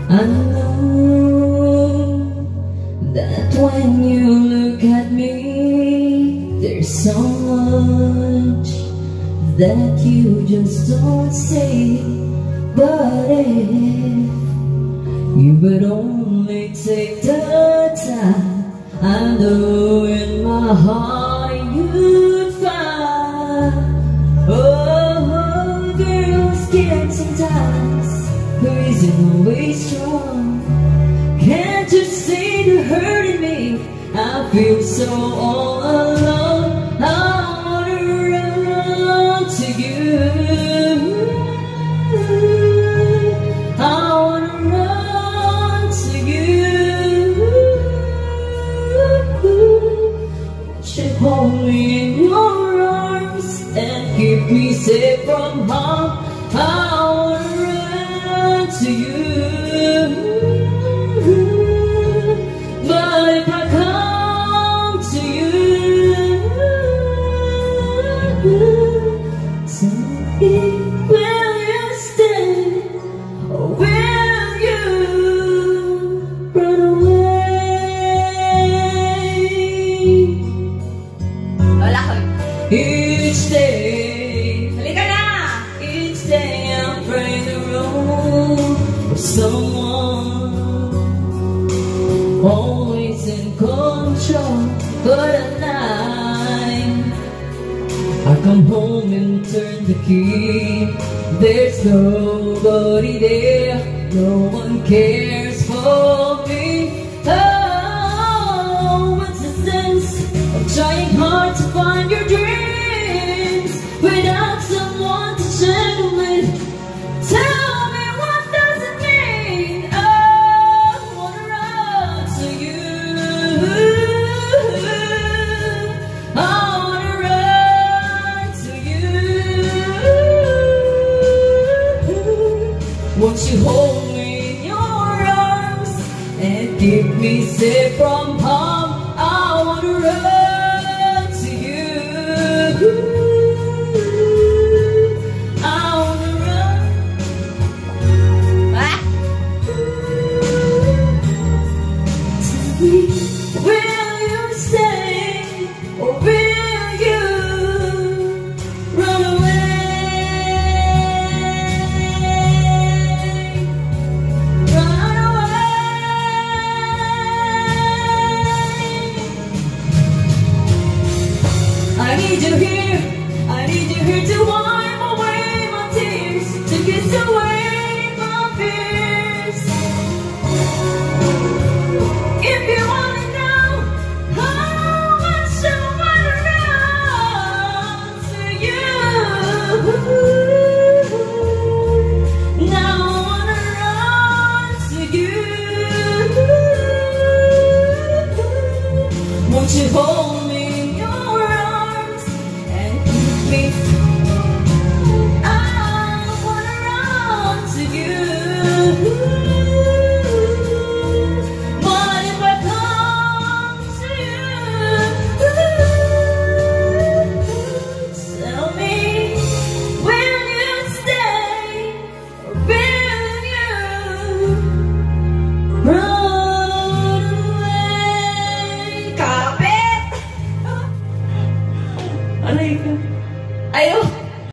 I know that when you look at me, there's so much that you just don't say. But if you would only take the time, I know in my heart you'd find. Oh, girls get sometimes, who isn't always strong. Can't you see the hurt in me? I feel so all alone. I wanna run to you. I wanna run to you. Won't you hold me in your arms and keep me safe from harm? I wanna run to you. But if I come to you, tell me, will you stay or will you run away? Wala ko. Each day, Halika na! each day I'm praying the road for someone always in control. But at night I come home and turn the key. There's nobody there, no one cares for me. Oh, what's the sense of trying hard to find your dreams without someone to share them with? Tell me, what does it mean? Oh, I wanna run to you. I wanna run to you. Won't you hold me in your arms and keep me safe from harm?